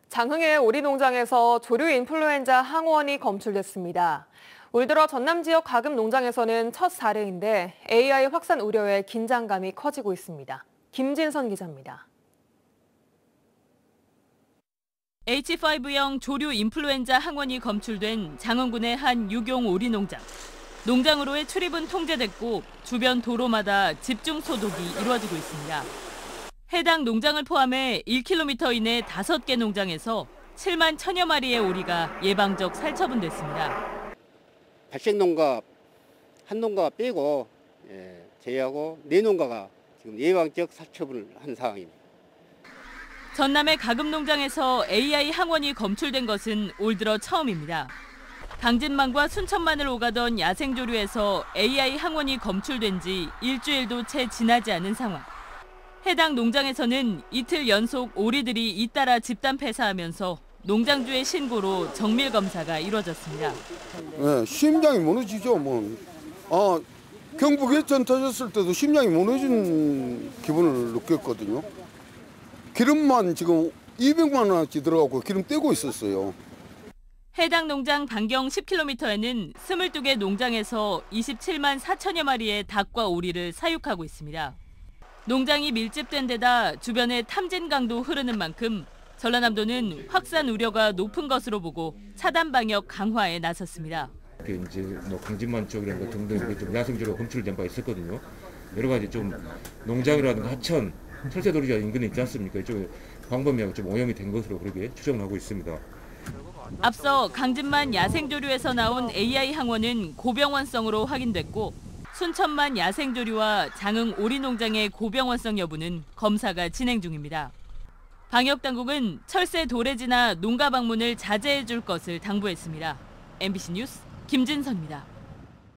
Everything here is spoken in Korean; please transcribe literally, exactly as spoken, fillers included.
장흥의 오리 농장에서 조류 인플루엔자 항원이 검출됐습니다. 올 들어 전남 지역 가금 농장에서는 첫 사례인데 에이아이 확산 우려에 긴장감이 커지고 있습니다. 김진선 기자입니다. 에이치 파이브형 조류 인플루엔자 항원이 검출된 장흥군의 한 유경 오리 농장. 농장으로의 출입은 통제됐고 주변 도로마다 집중 소독이 이루어지고 있습니다. 해당 농장을 포함해 일 킬로미터 이내 다섯 개 농장에서 칠만 천여 마리의 오리가 예방적 살처분됐습니다. 발생 농가 한 농가 빼고 예, 제외하고 네 농가가 지금 예방적 살처분을 한 상황입니다. 전남의 가금 농장에서 에이아이 항원이 검출된 것은 올 들어 처음입니다. 강진만과 순천만을 오가던 야생조류에서 에이아이 항원이 검출된 지 일주일도 채 지나지 않은 상황. 해당 농장에서는 이틀 연속 오리들이 잇따라 집단 폐사하면서 농장주의 신고로 정밀 검사가 이루어졌습니다. 네, 심장이 무너지죠. 뭐, 아, 경북 예천 터졌을 때도 심장이 무너진 기분을 느꼈거든요. 기름만 지금 이백만 원어치 들어가고 기름 떼고 있었어요. 해당 농장 반경 십 킬로미터에는 스물두 개 농장에서 이십칠만 사천여 마리의 닭과 오리를 사육하고 있습니다. 농장이 밀집된 데다 주변에 탐진강도 흐르는 만큼 전라남도는 확산 우려가 높은 것으로 보고 차단 방역 강화에 나섰습니다. 이제 뭐 강진만 쪽이라는 것 등등 이렇게 좀 야생조류가 검출된 바가 있었거든요. 여러 가지 좀 농장이라든가 하천, 철새도리가 인근에 있지 않습니까? 이쪽에 광범위하게 좀 오염이 된 것으로 그렇게 추정하고 있습니다. 앞서 강진만 야생조류에서 나온 에이아이 항원은 고병원성으로 확인됐고 순천만 야생조류와 장흥 오리농장의 고병원성 여부는 검사가 진행 중입니다. 방역당국은 철새 도래지나 농가 방문을 자제해 줄 것을 당부했습니다. 엠비씨 뉴스 김진선입니다.